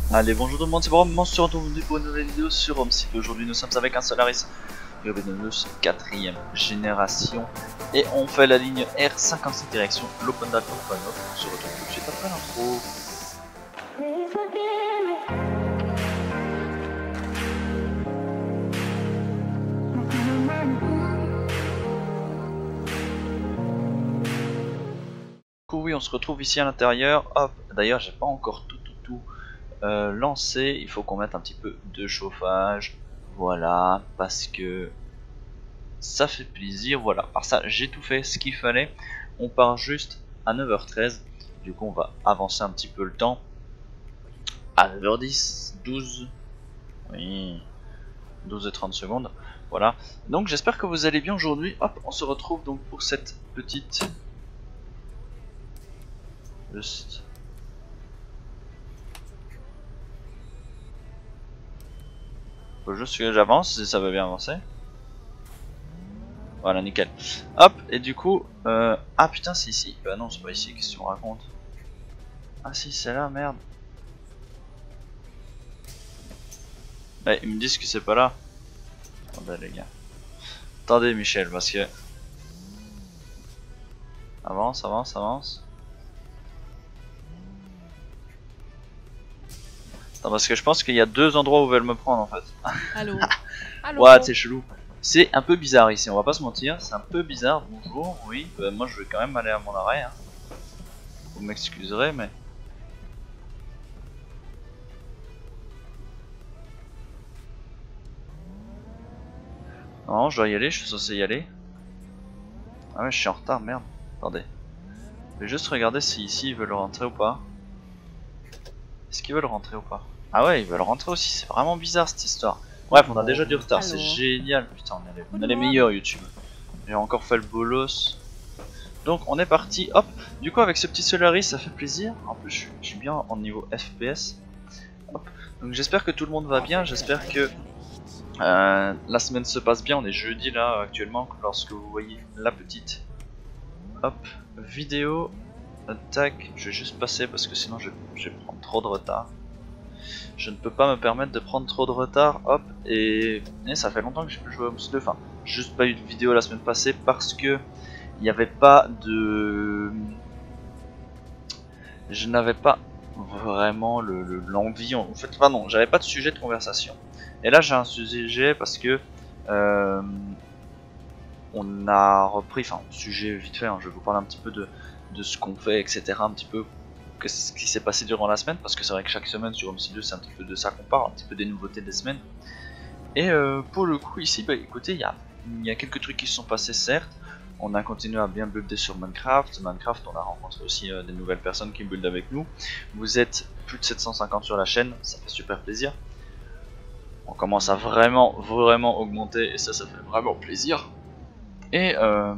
Allez, bonjour tout le monde, c'est Borom, on se retrouve pour une nouvelle vidéo sur Homesite. Aujourd'hui nous sommes avec un Solaris Urbanus 4ème génération et on fait la ligne R57 direction l'Open Data Panel. On se retrouve tout de suite après l'intro. Oui, on se retrouve ici à l'intérieur. Hop, d'ailleurs j'ai pas encore tout lancé, il faut qu'on mette un petit peu de chauffage, voilà, parce que ça fait plaisir. Voilà, par ça j'ai tout fait ce qu'il fallait. On part juste à 9h13, du coup on va avancer un petit peu le temps à 9h10, 12, oui, 12 et 30 secondes, voilà. Donc j'espère que vous allez bien aujourd'hui. Hop, on se retrouve donc pour cette petite juste. Faut juste que j'avance si ça veut bien avancer. Voilà, nickel. Hop, et du coup, ah putain, c'est ici. Bah non, c'est pas ici, qu'est-ce que tu me racontes? Ah si, c'est là, merde. Ouais, ils me disent que c'est pas là. Attendez, les gars. Attendez, Michel, parce que. Avance, avance, avance. Attends, parce que je pense qu'il y a deux endroits où ils veulent me prendre en fait. Allô. Allô. Ouais, c'est chelou. C'est un peu bizarre ici, on va pas se mentir. C'est un peu bizarre. Bonjour, oui. Moi je vais quand même aller à mon arrêt. Hein. Vous m'excuserez, mais. Non, je dois y aller, je suis censé y aller. Ah ouais, je suis en retard, merde. Attendez. Je vais juste regarder si ici ils veulent rentrer ou pas. Est-ce qu'ils veulent rentrer ou pas? Ah ouais, ils veulent rentrer aussi, c'est vraiment bizarre cette histoire. Bref, on a déjà du retard, c'est génial. Putain, on est les meilleurs YouTube. J'ai encore fait le bolos. Donc on est parti, hop. Du coup avec ce petit Solaris ça fait plaisir. En plus je suis bien en niveau FPS. Hop. Donc j'espère que tout le monde va bien, j'espère que la semaine se passe bien. On est jeudi là actuellement lorsque vous voyez la petite hop vidéo. Tac, je vais juste passer parce que sinon je vais prendre trop de retard. Je ne peux pas me permettre de prendre trop de retard. Hop, et ça fait longtemps que j'ai plus joué à Homes 2. Enfin, juste pas eu de vidéo la semaine passée parce que il n'y avait pas de. Je n'avais pas vraiment l'envie. En fait, enfin non, j'avais pas de sujet de conversation. Et là, j'ai un sujet parce que on a repris, enfin, sujet vite fait. Hein, je vais vous parler un petit peu de ce qu'on fait, etc. Un petit peu ce qui s'est passé durant la semaine, parce que c'est vrai que chaque semaine sur Homes 2 c'est un petit peu de ça qu'on parle, un petit peu des nouveautés des semaines. Et pour le coup ici, bah écoutez, il y a quelques trucs qui se sont passés certes. On a continué à bien builder sur Minecraft. Minecraft, on a rencontré aussi des nouvelles personnes qui buildent avec nous. Vous êtes plus de 750 sur la chaîne, ça fait super plaisir. On commence à vraiment augmenter et ça fait vraiment plaisir. Et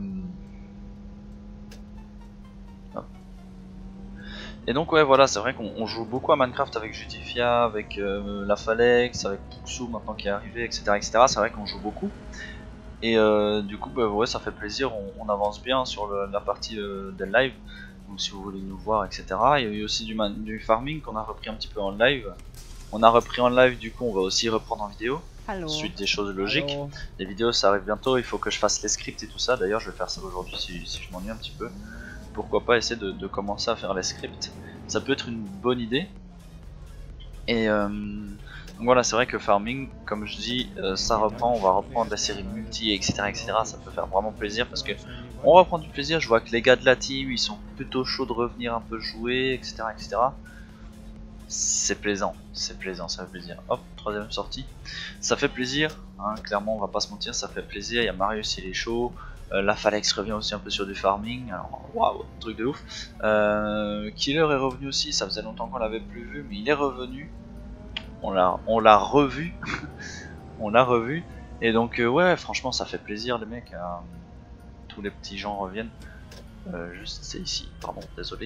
donc ouais voilà, c'est vrai qu'on joue beaucoup à Minecraft avec Jutifia, avec la Falex, avec Puxu maintenant qui est arrivé, etc. C'est vrai qu'on joue beaucoup. Et du coup bah, ouais, ça fait plaisir, on avance bien sur la partie des live. Donc si vous voulez nous voir, etc. Il y a eu aussi du farming qu'on a repris un petit peu en live. On a repris en live, du coup on va aussi reprendre en vidéo. Ensuite des choses logiques. Les vidéos ça arrive bientôt, il faut que je fasse les scripts et tout ça. D'ailleurs je vais faire ça aujourd'hui si je m'ennuie un petit peu. Pourquoi pas essayer de commencer à faire les scripts. Ça peut être une bonne idée. Et donc voilà, c'est vrai que farming, comme je dis, ça reprend, on va reprendre la série multi, etc., etc. Ça peut faire vraiment plaisir parce que on reprend du plaisir. Je vois que les gars de la team, ils sont plutôt chauds de revenir un peu jouer, etc., etc. C'est plaisant, ça fait plaisir. Hop, troisième sortie, ça fait plaisir, hein, clairement on va pas se mentir, ça fait plaisir. Il y a Marius, il est chaud, la Falex revient aussi un peu sur du farming, alors waouh, truc de ouf. Killer est revenu aussi, ça faisait longtemps qu'on l'avait plus vu, mais il est revenu, on l'a revu, on l'a revu, et donc ouais, franchement ça fait plaisir les mecs, tous les petits gens reviennent. Juste c'est ici, pardon, désolé.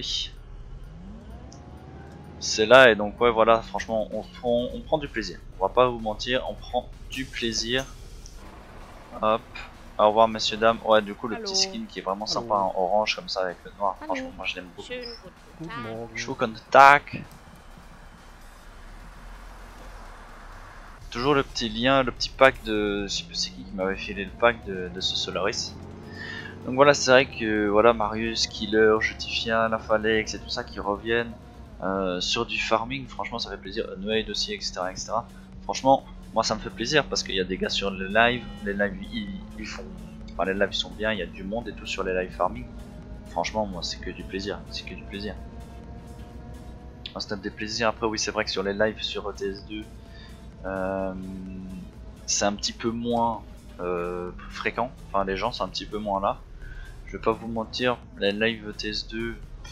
C'est là, et donc ouais voilà, franchement on prend du plaisir, on va pas vous mentir, on prend du plaisir. Hop, au revoir messieurs dames. Ouais, du coup le petit skin qui est vraiment sympa en orange comme ça avec le noir, franchement moi je l'aime beaucoup. Schönen Tag. toujours le petit lien, le petit pack de, je sais plus c'est qui m'avait filé le pack de ce Solaris. Donc voilà, c'est vrai que voilà, Marius, Killer, Jutifia, Lafalex et tout ça qui reviennent sur du farming, franchement ça fait plaisir. Unwade aussi, etc. Franchement, moi ça me fait plaisir parce qu'il y a des gars sur les lives ils font, enfin les lives sont bien, il y a du monde et tout sur les live farming. Franchement, moi c'est que du plaisir, c'est que du plaisir. On se tape des plaisirs. Après oui, c'est vrai que sur les lives sur ETS2, c'est un petit peu moins fréquent, enfin les gens sont un petit peu moins là. Je vais pas vous mentir, les lives ETS2,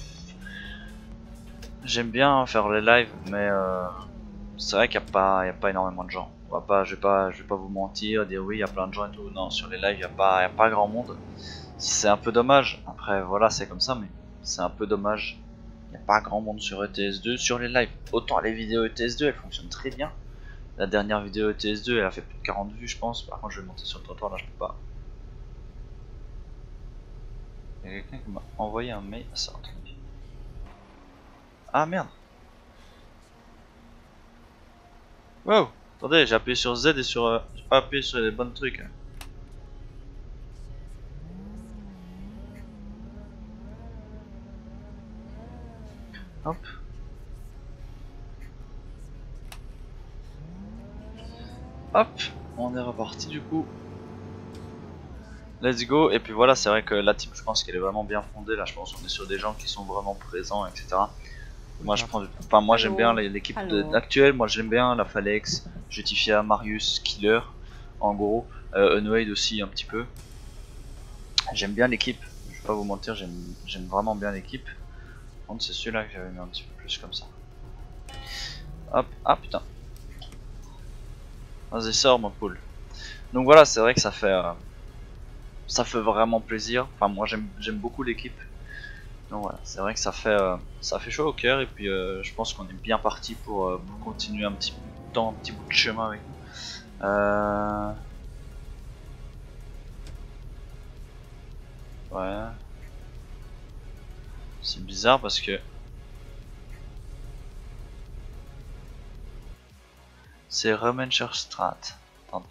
j'aime bien faire les lives, mais c'est vrai qu'il n'y a pas énormément de gens. Je vais pas vous mentir, dire oui il y a plein de gens et tout. Non, sur les lives il n'y a pas grand monde. C'est un peu dommage. Après voilà, c'est comme ça, mais c'est un peu dommage. Il n'y a pas grand monde sur ETS2 sur les lives. Autant les vidéos ETS2 elles fonctionnent très bien. La dernière vidéo ETS2 elle a fait plus de 40 vues je pense. Par contre je vais monter sur le trottoir là, je peux pas. Il y a quelqu'un qui m'a envoyé un mail. Ah, ça, attendez. Ah merde. Wow. Attendez, j'ai appuyé sur Z et sur... j'ai pas appuyé sur les bons trucs. Hop. Hop. On est reparti du coup. Let's go. Et puis voilà, c'est vrai que la team je pense qu'elle est vraiment bien fondée. Là je pense qu'on est sur des gens qui sont vraiment présents, etc. Moi je prends, enfin moi j'aime bien l'équipe actuelle. Moi j'aime bien la Falex, Jutifia, Marius, Killer, en gros, Unwade aussi un petit peu. J'aime bien l'équipe. Je vais pas vous mentir, j'aime vraiment bien l'équipe. Par contre c'est celui-là que j'avais mis un petit peu plus comme ça. Hop, ah putain. Vas-y sors mon poule. Donc voilà, c'est vrai que ça fait vraiment plaisir. Enfin moi j'aime beaucoup l'équipe. Donc voilà, c'est vrai que ça fait chaud au cœur et puis je pense qu'on est bien parti pour continuer un petit bout de chemin avec nous. Ouais. C'est bizarre parce que c'est Remenscherstraat. Attendez.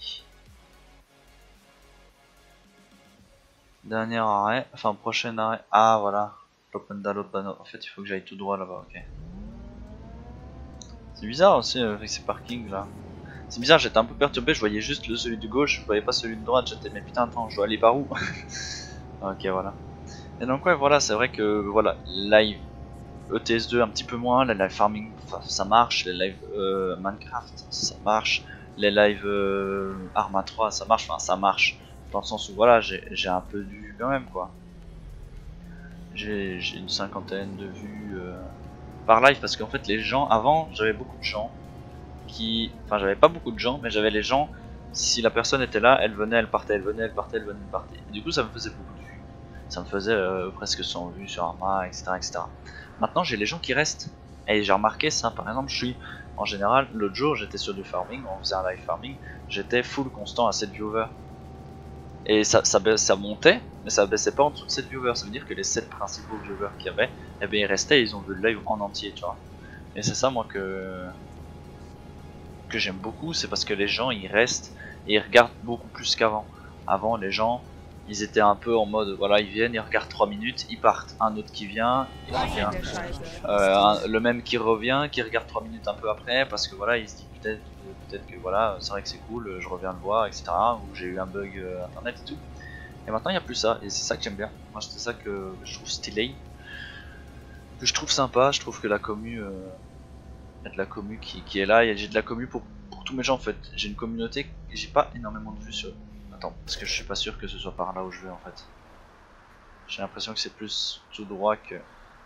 Dernier arrêt, enfin prochain arrêt. Ah voilà. L'Opendal. En fait il faut que j'aille tout droit là-bas, ok. C'est bizarre aussi avec ces parkings là. C'est bizarre, j'étais un peu perturbé, je voyais juste celui de gauche, je voyais pas celui de droite, j'étais mais putain attends, je dois aller par où? Ok voilà. Et donc ouais voilà, c'est vrai que voilà, live ETS2 un petit peu moins, les live farming ça marche, les live Minecraft ça marche, les live Arma 3 ça marche, enfin ça marche dans le sens où voilà, j'ai un peu de vues quand même quoi. J'ai une cinquantaine de vues par live parce qu'en fait les gens, avant j'avais beaucoup de gens qui... Enfin j'avais pas beaucoup de gens mais j'avais les gens, si la personne était là, elle venait, elle partait, elle venait, elle partait, elle venait, elle partait. Et du coup ça me faisait beaucoup de vues. Ça me faisait presque 100 vues sur Arma, etc. Maintenant j'ai les gens qui restent. Et j'ai remarqué ça, par exemple je suis... En général, l'autre jour j'étais sur du farming, on faisait un live farming, j'étais full constant à 7 viewers. Et ça montait, mais ça baissait pas en dessous de 7 viewers. Ça veut dire que les 7 principaux viewers qu'il y avait, eh bien ils restaient et ils ont vu le live en entier, tu vois. Et c'est ça moi que j'aime beaucoup, c'est parce que les gens ils restent et ils regardent beaucoup plus qu'avant. Avant les gens ils étaient un peu en mode voilà, ils viennent, ils regardent 3 minutes, ils partent. Un autre qui vient, il revient. Le même qui revient, qui regarde 3 minutes un peu après parce que voilà, il se dit peut-être que voilà, c'est vrai que c'est cool, je reviens le voir, etc. Ou j'ai eu un bug internet et tout. Et maintenant il n'y a plus ça, et c'est ça que j'aime bien. Moi c'est ça que je trouve stylé, que je trouve sympa. Je trouve que la commu, y a de la commu qui est là, j'ai de la commu pour tous mes gens en fait. J'ai une communauté, j'ai pas énormément de vues sur... Attends, parce que je suis pas sûr que ce soit par là où je vais en fait. J'ai l'impression que c'est plus tout droit que...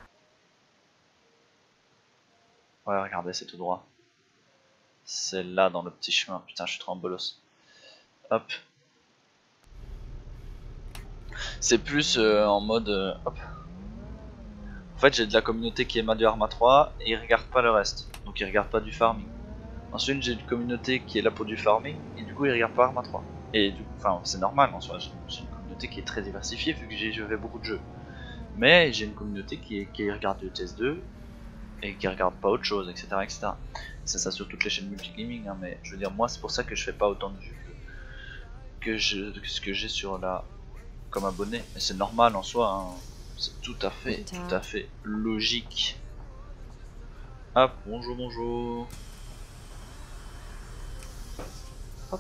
Ouais regardez, c'est tout droit. C'est là dans le petit chemin, putain je suis trop en bolos. Hop. C'est plus en mode... hop. En fait j'ai de la communauté qui est du Arma 3 et ils regardent pas le reste. Donc ils regardent pas du farming. Ensuite j'ai une communauté qui est là pour du farming et du coup ils regardent pas Arma 3. Et du coup, enfin c'est normal en soi, j'ai une communauté qui est très diversifiée vu que je fais beaucoup de jeux. Mais j'ai une communauté qui regarde le TS2 et qui regarde pas autre chose, etc. c'est ça sur toutes les chaînes multigaming, hein, mais je veux dire, moi c'est pour ça que je fais pas autant de vues que ce que j'ai sur la comme abonné, mais c'est normal en soi, hein. C'est tout à fait logique. Hop, bonjour, bonjour. Hop.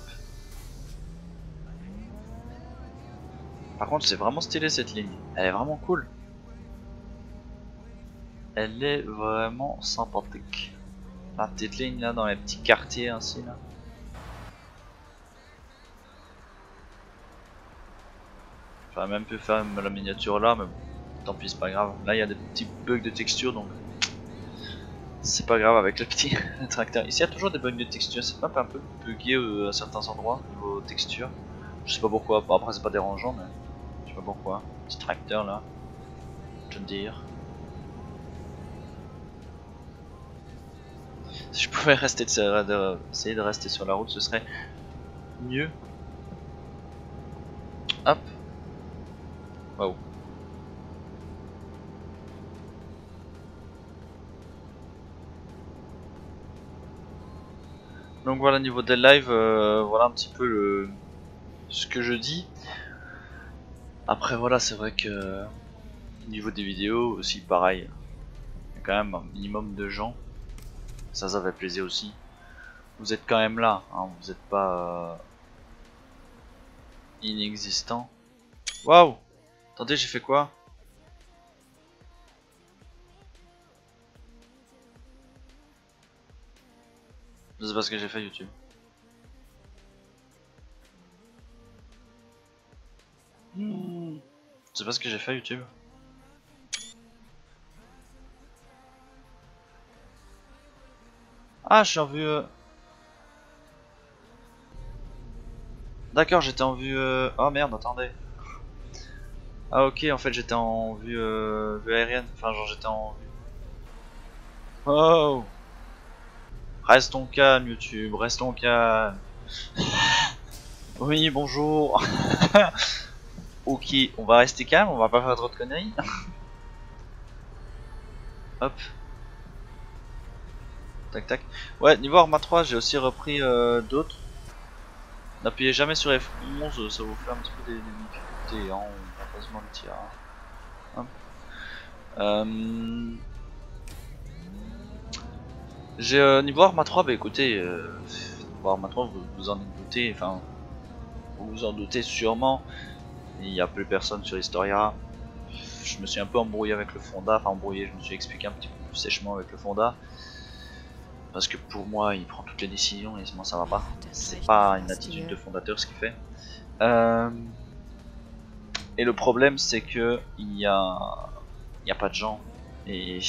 Par contre, c'est vraiment stylé cette ligne. Elle est vraiment cool. Elle est vraiment sympathique. La petite ligne là dans les petits quartiers ainsi là. J'aurais même pu faire la miniature là, mais bon, tant pis, c'est pas grave. Là il y a des petits bugs de texture donc c'est pas grave avec le petit tracteur. Ici il y a toujours des bugs de texture, cette map est un peu buggée à certains endroits niveau texture. Je sais pas pourquoi, bon, après c'est pas dérangeant mais je sais pas pourquoi. Petit tracteur là, je veux dire. Si je pouvais rester essayer de rester sur la route, ce serait mieux. Hop. Waouh. Donc voilà, niveau des lives, voilà un petit peu ce que je dis. Après voilà, c'est vrai que niveau des vidéos aussi pareil. Il y a quand même un minimum de gens. Ça fait plaisir aussi. Vous êtes quand même là, hein, vous n'êtes pas inexistant. Waouh! Attendez, j'ai fait quoi? Je sais pas ce que j'ai fait YouTube. Je sais pas ce que j'ai fait YouTube. Ah, je suis en vue. D'accord, j'étais en vue. Oh merde, attendez. Ah ok, en fait j'étais en vue aérienne. Enfin, genre j'étais en vue. Oh! Restons calmes YouTube, restons calmes. Oui, bonjour. Ok, on va rester calme, on va pas faire trop de conneries. Hop. Tac tac. Ouais, niveau Arma 3, j'ai aussi repris d'autres. N'appuyez jamais sur F11, ça vous fait un petit peu des difficultés, hein, on va pas se mentir. Hop. J'ai niveau Arma 3, bah écoutez, niveau Arma 3, vous vous en doutez, enfin, vous vous en doutez sûrement. Il n'y a plus personne sur Historia. Je me suis un peu embrouillé avec le Fonda, enfin embrouillé, je me suis expliqué un petit peu plus sèchement avec le Fonda. Parce que pour moi, il prend toutes les décisions et moi ça va pas. C'est pas une attitude de fondateur ce qu'il fait. Et le problème c'est que il y a pas de gens. Et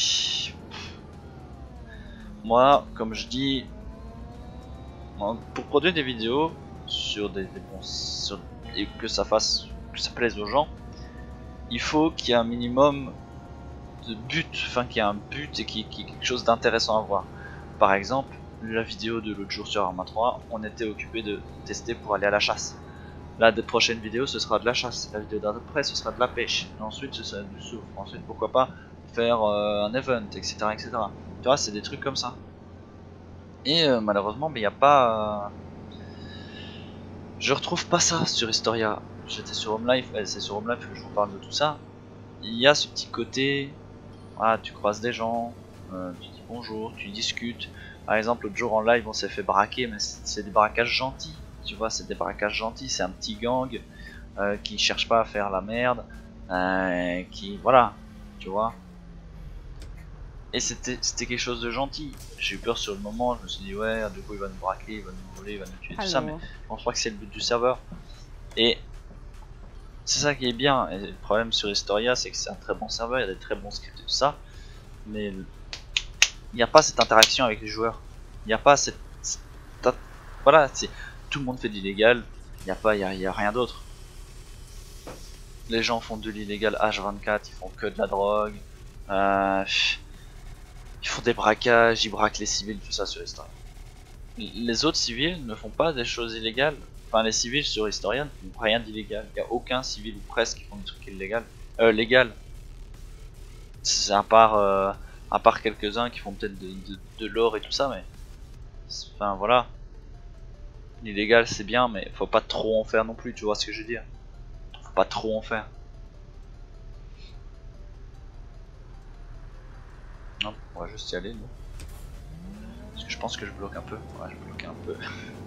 moi, comme je dis, pour produire des vidéos sur et que ça plaise aux gens, il faut qu'il y ait un minimum de but, enfin qu'il y ait un but et qu'il y ait quelque chose d'intéressant à voir. Par exemple, la vidéo de l'autre jour sur Arma 3, on était occupé de tester pour aller à la chasse. La prochaine vidéo ce sera de la chasse, la vidéo d'après ce sera de la pêche, et ensuite ce sera du souffle, ensuite pourquoi pas faire un event, etc. etc. Tu vois, c'est des trucs comme ça. Et malheureusement, il n'y a pas... je retrouve pas ça sur Historia. J'étais sur Home Life, c'est sur Home Life que je vous parle de tout ça. Il y a ce petit côté, voilà, tu croises des gens, tu dis bonjour, tu discutes. Par exemple, l'autre jour en live, on s'est fait braquer, mais c'est des braquages gentils. Tu vois, c'est des braquages gentils, c'est un petit gang qui cherche pas à faire la merde, qui, voilà, tu vois. Et c'était quelque chose de gentil. J'ai eu peur sur le moment, je me suis dit ouais, du coup il va nous braquer, il va nous voler, il va nous tuer, tout ça, mais je crois que c'est le but du serveur. Et c'est ça qui est bien. Et le problème sur Historia, c'est que c'est un très bon serveur, il y a des très bons scripts et tout ça, mais il n'y a pas cette interaction avec les joueurs. Il n'y a pas voilà, tout le monde fait de l'illégal, il n'y a rien d'autre. Les gens font de l'illégal H24, ils font que de la drogue, ils font des braquages, ils braquent les civils, tout ça sur Historia. Les autres civils ne font pas des choses illégales. Enfin, les civils sur Historia ne font rien d'illégal. Il n'y a aucun civil ou presque qui font des trucs illégaux. Légal. C'est à part quelques-uns qui font peut-être de l'or et tout ça, mais Enfin voilà. L'illégal c'est bien, mais faut pas trop en faire non plus, tu vois ce que je veux dire. Faut pas trop en faire. Non, on va juste y aller nous. Parce que je pense que je bloque un peu. Ouais, je bloque un peu.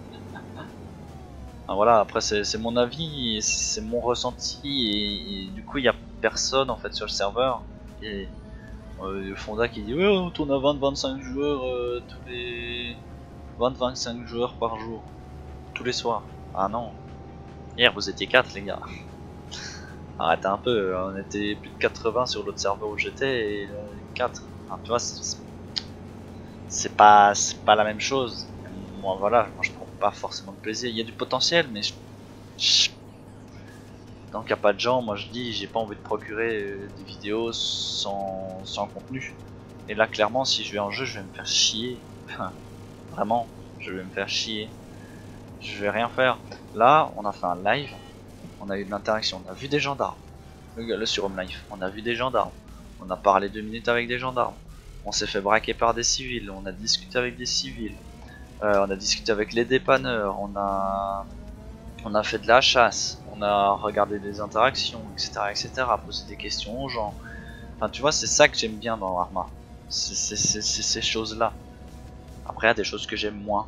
Ah, voilà, après c'est mon avis, c'est mon ressenti et du coup il y a personne en fait sur le serveur. Et le Fonda qui dit ouais on tourne à 20-25 joueurs tous les 20-25 joueurs par jour. Tous les soirs. Ah non. Hier vous étiez 4 les gars. Arrêtez un peu, on était plus de 80 sur l'autre serveur où j'étais et 4. Enfin, tu vois, c'est pas la même chose. Moi voilà, moi je prends pas forcément de plaisir. Il y a du potentiel, mais tant qu'il n'y a pas de gens, moi je dis j'ai pas envie de procurer des vidéos sans contenu. Et là clairement si je vais en jeu je vais me faire chier. Enfin, vraiment, je vais me faire chier. Je vais rien faire. Là on a fait un live, on a eu de l'interaction, on a vu des gendarmes. Le surhomme live, on a vu des gendarmes. On a parlé 2 minutes avec des gendarmes. On s'est fait braquer par des civils, on a discuté avec des civils. On a discuté avec les dépanneurs, on a fait de la chasse, on a regardé des interactions, etc., posé des questions aux gens. Enfin, tu vois, c'est ça que j'aime bien dans Arma. C'est ces choses-là. Après, il y a des choses que j'aime moins.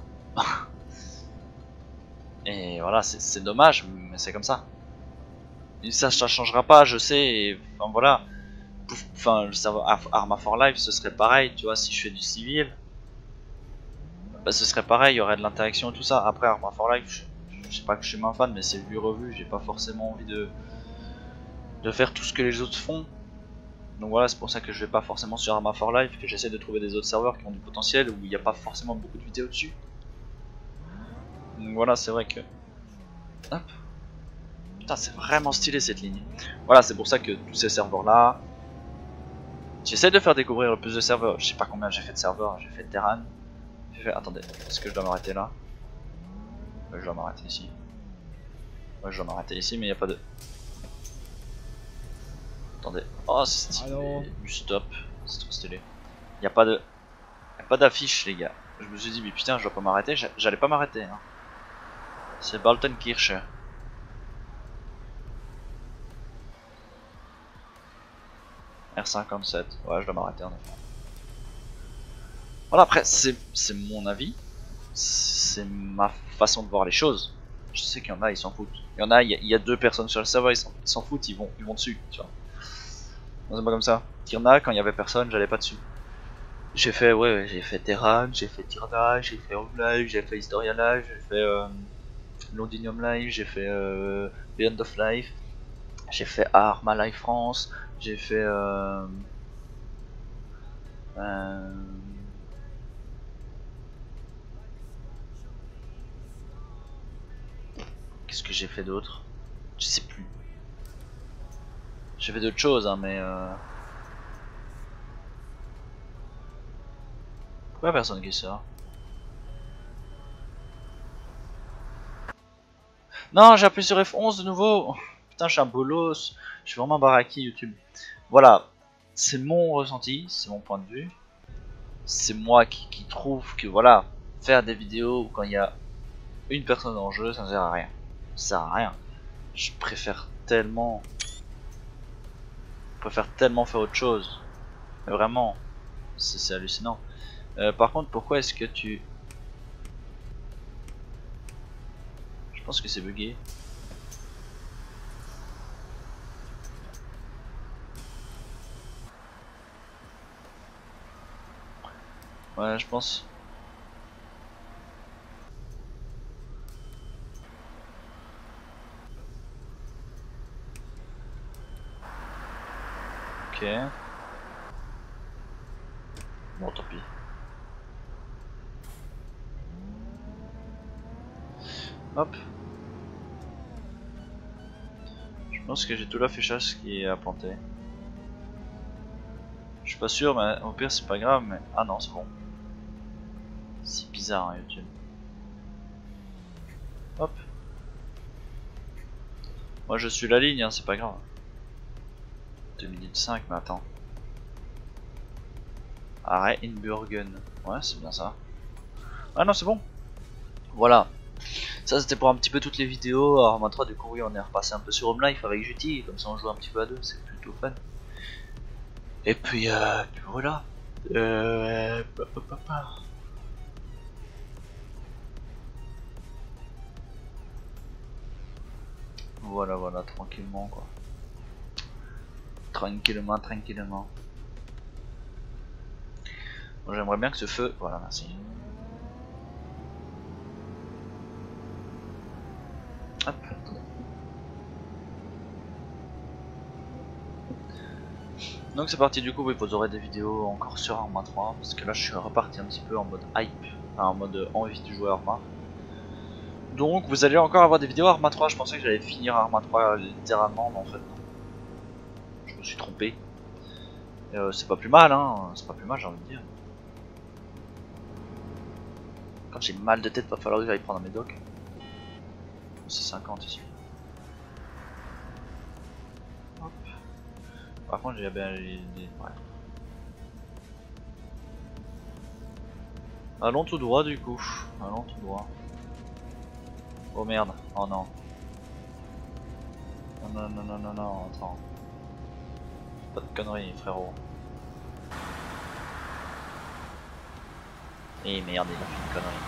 Et voilà, c'est dommage, mais c'est comme ça. Et ça changera pas, je sais. Et, enfin, voilà. Enfin, le serveur Arma for Life, ce serait pareil, tu vois, si je fais du civil. Bah, ce serait pareil, il y aurait de l'interaction et tout ça. Après, Arma for Life, je sais pas que je suis moins fan, mais c'est vu revu, j'ai pas forcément envie de faire tout ce que les autres font. Donc voilà, c'est pour ça que je vais pas forcément sur Arma for Life, que j'essaie de trouver des autres serveurs qui ont du potentiel, où il n'y a pas forcément beaucoup de vidéos dessus. Donc voilà, c'est vrai que... Hop. Putain, c'est vraiment stylé cette ligne. Voilà, c'est pour ça que tous ces serveurs là... J'essaie de faire découvrir le plus de serveurs. Je sais pas combien j'ai fait de serveurs, j'ai fait Terran. Attendez, est-ce que je dois m'arrêter là? Je dois m'arrêter ici. Ouais, je dois m'arrêter ici, mais il n'y a pas de... Attendez. Oh, c'est stylé. Du stop. C'est trop stylé. Il n'y a pas de... pas d'affiche, les gars. Je me suis dit, mais putain, je dois pas m'arrêter. J'allais pas m'arrêter. Hein. C'est Baltenkirche. R57. Ouais, je dois m'arrêter en effet. Voilà, après, c'est mon avis. C'est ma façon de voir les choses. Je sais qu'il y en a, ils s'en foutent. Il y a 2 personnes sur le serveur, ils s'en foutent, ils vont dessus, tu vois. Non, c'est pas comme ça. Il y en a, quand il y avait personne, j'allais pas dessus. J'ai fait, ouais, j'ai fait Terran, j'ai fait Tirna, j'ai fait Home Live, j'ai fait Historia Live, j'ai fait Londinium Live, j'ai fait Beyond of Life, j'ai fait Arma Live France, j'ai fait qu'est-ce que j'ai fait d'autre? Je sais plus. J'ai fait d'autres choses, hein, mais pourquoi personne qui sort? Non, j'ai appuyé sur F11 de nouveau. Putain, je suis un bolos. Je suis vraiment baraki YouTube. Voilà, c'est mon ressenti, c'est mon point de vue. C'est moi qui trouve que voilà, faire des vidéos quand il y a une personne en jeu, ça ne sert à rien. Ça sert à rien. Je préfère tellement faire autre chose. Mais vraiment, c'est hallucinant. Par contre, pourquoi est-ce que tu... Je pense que c'est bugué. Ouais, je pense. Ok. Bon, tant pis. Hop. Je pense que j'ai tout l'affichage qui est à planter. Je suis pas sûr, mais au pire c'est pas grave, mais... Ah non, c'est bon. C'est bizarre hein, YouTube. Hop. Moi je suis la ligne, hein, c'est pas grave. 2 minutes 5, mais attends. Arrêt Inburgen. Ouais, c'est bien ça. Ah non, c'est bon. Voilà. Ça c'était pour un petit peu toutes les vidéos. Arma 3, du coup, oui, on est repassé un peu sur Home Life avec Juti. Comme ça, on joue un petit peu à deux. C'est plutôt fun. Et puis voilà. Pa. Voilà, voilà, tranquillement quoi. Tranquillement, tranquillement. Bon, j'aimerais bien que ce feu... Voilà, merci. Hop. Donc c'est parti, du coup, oui, vous aurez des vidéos encore sur Arma 3. Parce que là, je suis reparti un petit peu en mode hype. Enfin, en mode envie de jouer Arma. Donc vous allez encore avoir des vidéos Arma 3. Je pensais que j'allais finir Arma 3 littéralement, mais en fait non. Je me suis trompé. C'est pas plus mal, hein. C'est pas plus mal, j'ai envie de dire. Quand j'ai mal de tête, va falloir que j'aille prendre mes docs. C'est 50 ici. Hop. Par contre, j'ai bien les... Ouais. Allons tout droit du coup. Allons tout droit. Oh merde. Oh non. Non, non, non, non, non, attends. Pas de conneries, frérot. Eh merde, il a fait une connerie.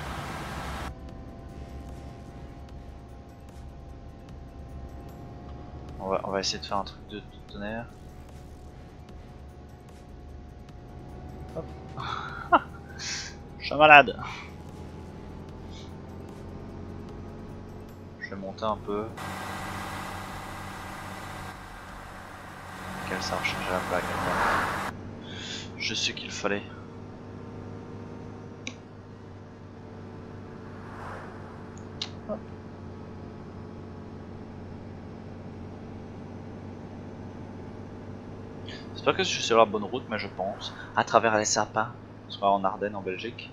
On va essayer de faire un truc de tonnerre. Hop. Je suis malade. Je vais monter un peu. Quel ça a changé la blague. Je sais qu'il fallait. Hop. J'espère que je suis sur la bonne route, mais je pense. À travers les sapins. On sera en Ardennes, en Belgique.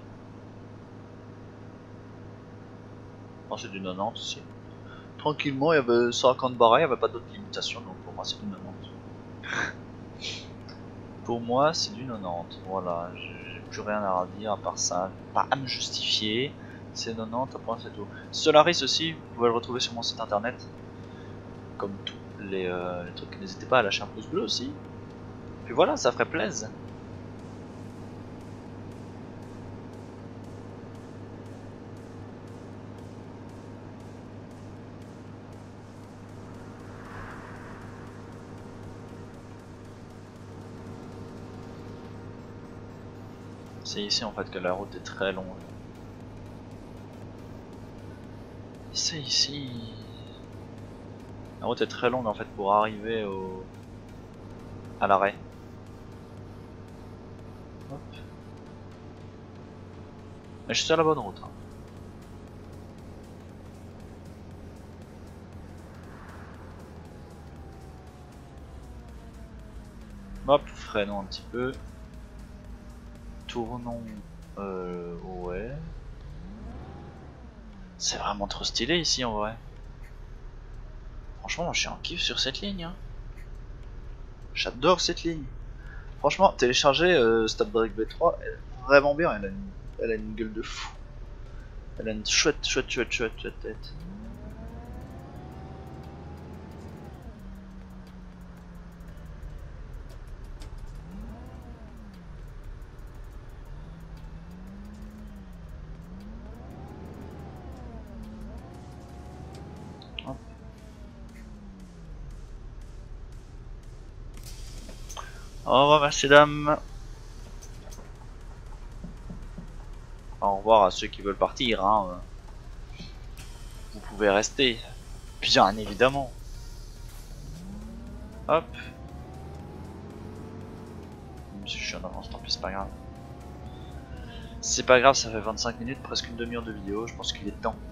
Non, c'est du 90 aussi. Tranquillement, il y avait 50 barres, il n'y avait pas d'autres limitations, donc pour moi c'est du 90. Pour moi c'est du 90, voilà, j'ai plus rien à dire à part ça, pas à me justifier, c'est 90, après c'est tout. Solaris aussi, vous pouvez le retrouver sur mon site internet, comme tous les trucs, n'hésitez pas à lâcher un pouce bleu aussi. Puis voilà, ça ferait plaisir. C'est ici en fait que la route est très longue. C'est ici. La route est très longue en fait pour arriver à l'arrêt. Hop. Mais je suis sur la bonne route. Hein. Hop, freinons un petit peu. Tournons. Ouais. C'est vraiment trop stylé ici en vrai. Franchement, je suis en kiff sur cette ligne. Hein. J'adore cette ligne. Franchement, télécharger Stop Break V3, elle est vraiment bien. Elle a une gueule de fou. Elle a une chouette tête. Au revoir, messieurs dames. Au revoir à ceux qui veulent partir. Hein. Vous pouvez rester. Bien évidemment. Hop. Même si je suis en avance, tant pis, c'est pas grave. C'est pas grave, ça fait 25 minutes, presque une demi-heure de vidéo. Je pense qu'il est temps.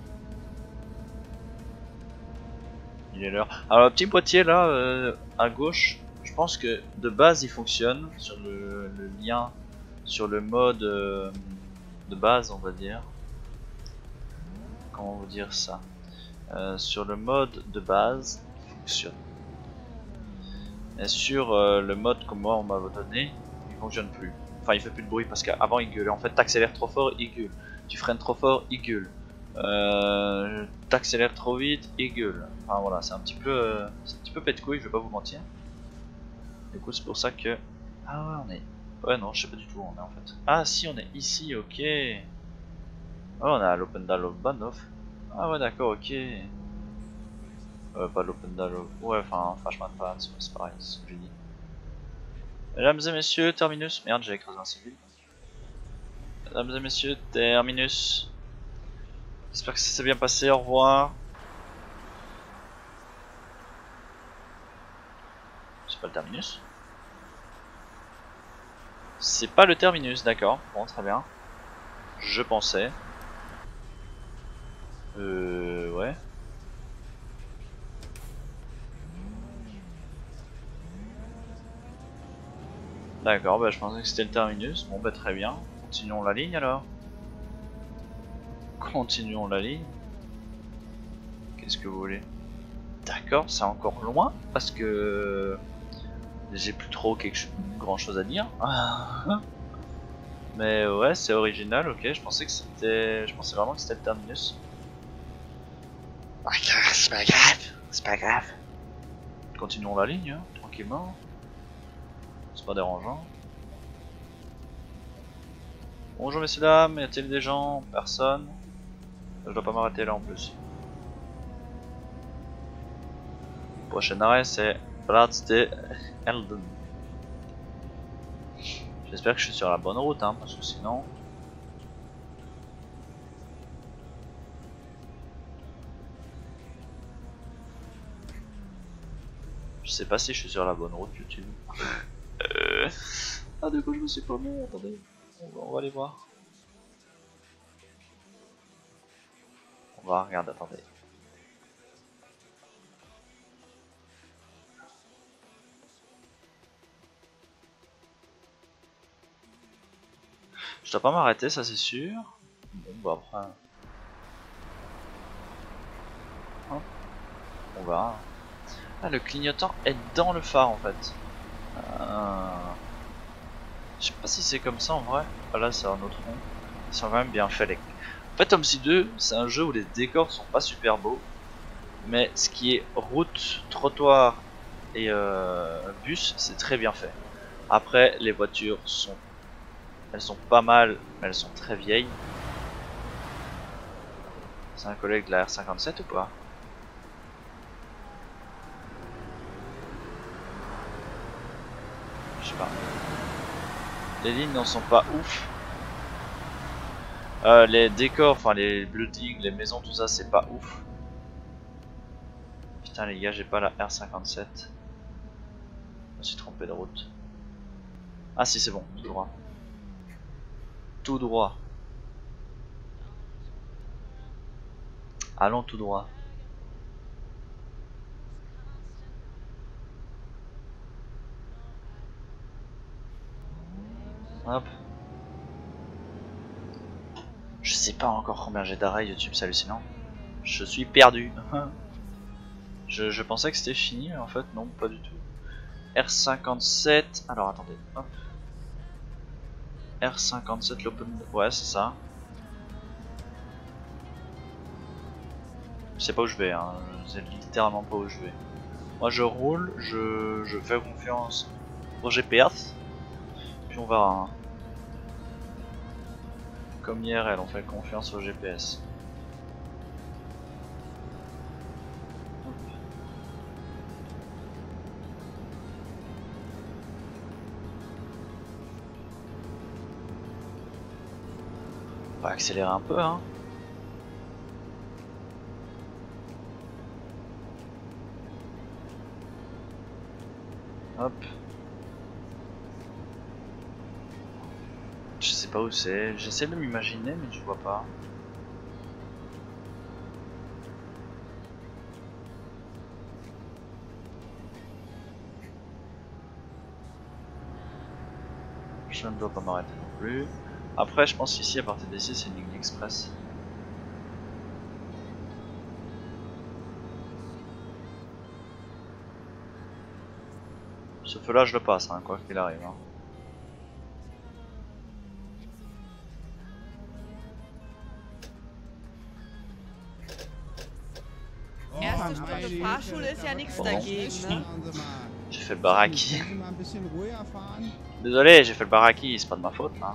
Il est l'heure. Alors, le petit boîtier là, à gauche. Je pense que de base il fonctionne sur le lien, sur le mode de base, on va dire. Comment vous dire ça, sur le mode de base il fonctionne. Et sur le mode que moi on m'a donné, il fonctionne plus. Enfin il fait plus de bruit parce qu'avant il gueulait. En fait t'accélères trop fort, il gueule. Tu freines trop fort, il gueule. T'accélères trop vite, il gueule. Enfin voilà, c'est un petit peu pète couille, je vais pas vous mentir. Du coup c'est pour ça que... Ah ouais, on est... Ouais non, je sais pas du tout où on est en fait. Ah si, on est ici, ok. Oh, on est à l'Opendal of Banff. Ah ouais d'accord, ok. Pas l'Opendal of... Ouais, enfin, Flashman Pass, c'est pareil, c'est ce que j'ai dit. Mesdames et messieurs, terminus. Merde, j'ai écrasé un civil. Mesdames et messieurs, terminus. J'espère que ça s'est bien passé, au revoir. C'est pas le terminus. C'est pas le terminus, d'accord. Bon, très bien. Je pensais. Ouais. D'accord, bah je pensais que c'était le terminus. Bon, bah très bien. Continuons la ligne alors. Continuons la ligne. Qu'est-ce que vous voulez? D'accord, c'est encore loin parce que j'ai plus trop grand chose à dire. Mais ouais, c'est original, ok. Je pensais vraiment que c'était le terminus. C'est pas grave, c'est pas grave. Continuons la ligne, hein, tranquillement. C'est pas dérangeant. Bonjour messieurs dames, y a-t-il des gens? Personne. Je dois pas m'arrêter là en plus. Prochain arrêt c'est Platz de Elden. J'espère que je suis sur la bonne route, hein, parce que sinon... Je sais pas si je suis sur la bonne route YouTube. Ah de quoi je me suis pas mis, attendez. On va aller voir. On va regarder, attendez. Je dois pas m'arrêter, ça c'est sûr. Bon bah après... Hop. On va... Ah, le clignotant est dans le phare en fait. Je sais pas si c'est comme ça en vrai. Ah là c'est un autre rond. Ils sont quand même bien faits. En fait Homesy 2 c'est un jeu où les décors sont pas super beaux. Mais ce qui est route, trottoir et bus c'est très bien fait. Après les voitures sont... Elles sont pas mal mais elles sont très vieilles. C'est un collègue de la R57 ou pas? Je sais pas. Les lignes n'en sont pas ouf. Les décors, enfin les buildings, les maisons, tout ça c'est pas ouf. Putain les gars, j'ai pas la R57. Je me suis trompé de route. Ah si c'est bon, tout droit. Tout droit. Allons tout droit. Hop. Je sais pas encore combien j'ai d'arrêts YouTube, c'est hallucinant. Je suis perdu. je pensais que c'était fini, mais en fait non, pas du tout. R57, alors attendez, hop. R57 l'open... Ouais c'est ça. Je sais pas où je vais, hein. Je sais littéralement pas où je vais. Moi je roule, je fais confiance au GPS. Puis on verra. Hein. Comme IRL, on fait confiance au GPS. On va accélérer un peu, hein. Hop. Je sais pas où c'est. J'essaie de m'imaginer, mais je vois pas. Je ne dois pas m'arrêter non plus. Après, je pense qu'ici, à partir d'ici, c'est une ligne express. Ce feu-là, je le passe, hein, quoi qu'il arrive. Hein. Erste Stunde Fahrschule ist ja nichts dagegen, ne? J'ai fait le baraki. Désolé, j'ai fait le baraki, c'est pas de ma faute là.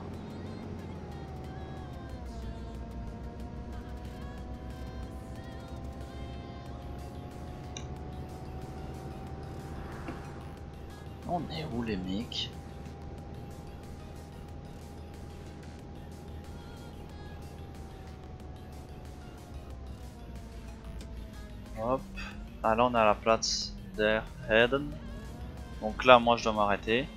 On est où les mecs? Hop, ah là on est à la place der Heden. Donc là moi je dois m'arrêter.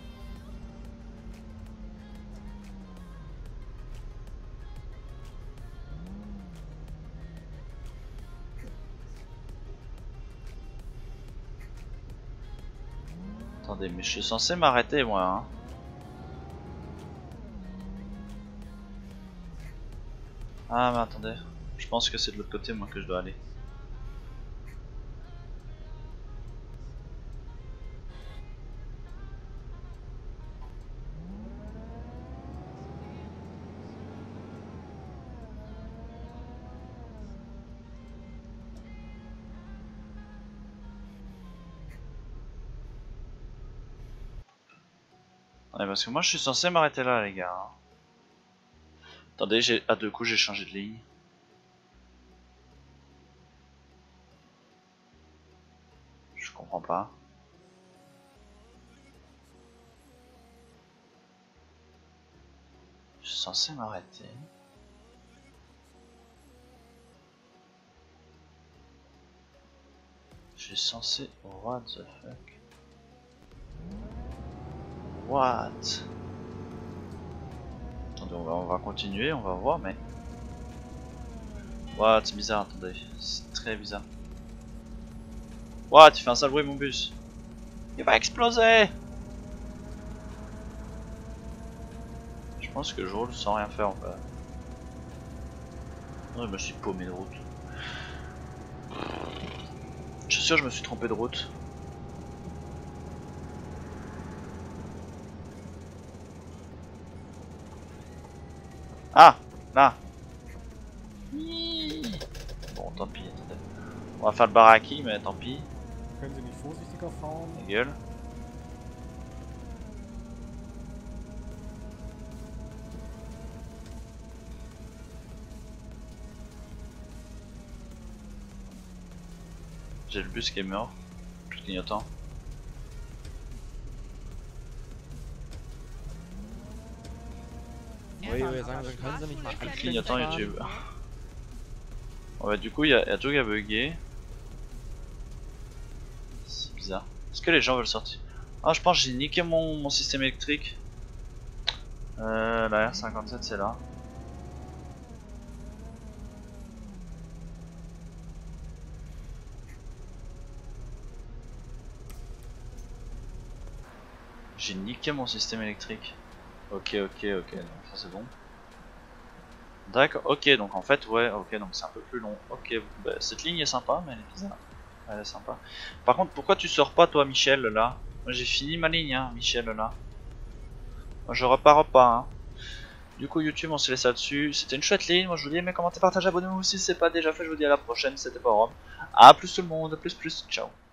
Attendez, mais je suis censé m'arrêter moi hein. Ah mais attendez, je pense que c'est de l'autre côté moi que je dois aller. Ouais, parce que moi je suis censé m'arrêter là les gars. Attendez, à deux coups j'ai changé de ligne. Je comprends pas. Je suis censé m'arrêter. Je suis censé... What the fuck? What? Attendez, on va continuer, on va voir, mais... What? C'est bizarre, attendez. C'est très bizarre. What? Il fait un sale bruit mon bus. Il va exploser! Je pense que je roule sans rien faire en fait. Non, je me suis paumé de route. Je suis sûr que je me suis trompé de route. Ah! Là! Bon, tant pis, attendez. On va faire le baraki, mais tant pis. La gueule. J'ai le bus qui est mort, plus clignotant. Oui, sagen Sie, können Sie nicht mal Plus clignotant YouTube. Bon, bah, du coup, il y a tout qui a bugué. C'est bizarre. Est-ce que les gens veulent sortir? Ah, je pense que j'ai niqué mon système électrique. La R57 c'est là. J'ai niqué mon système électrique. Ok, donc ça c'est bon. D'accord, ok, donc en fait, ouais, ok, donc c'est un peu plus long. Ok, bah, cette ligne est sympa, mais elle est bizarre. Elle est sympa. Par contre, pourquoi tu sors pas toi, Michel, là? Moi j'ai fini ma ligne, hein, Michel, là. Moi je repars pas, hein. Du coup, YouTube, on se laisse là-dessus. C'était une chouette ligne. Moi je vous dis, aimez, commentez, partagez, abonnez-vous si c'est pas déjà fait. Je vous dis à la prochaine, c'était pas Rome. A plus tout le monde, plus, ciao.